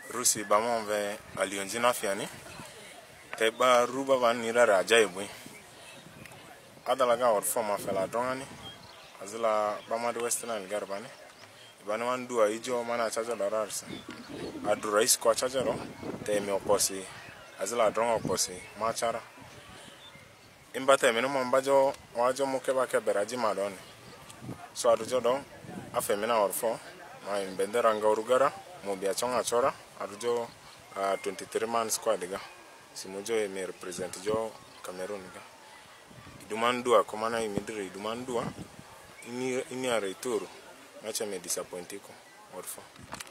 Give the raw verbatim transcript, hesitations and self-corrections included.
Rusi bama ve Alionzi Nafian te ba ruba van nira raja ibu adalaga or forma fela drongani azila bama de western garbani ibani wan dua ijo mana chaja lararsa adu rais ko chaja ro te me oposi azila dronga oposi machara imbate meno mambajo wajo mukeba ke beraji madoni so adu jodo afemina or fo ma imbendera ngaurugara mo biachonga chora arujo uh, twenty-three man squad ga simujo e me represent jo Cameroon ga idumandua komana imidiri idumandua ini ini areturu macha me disappointiko orfo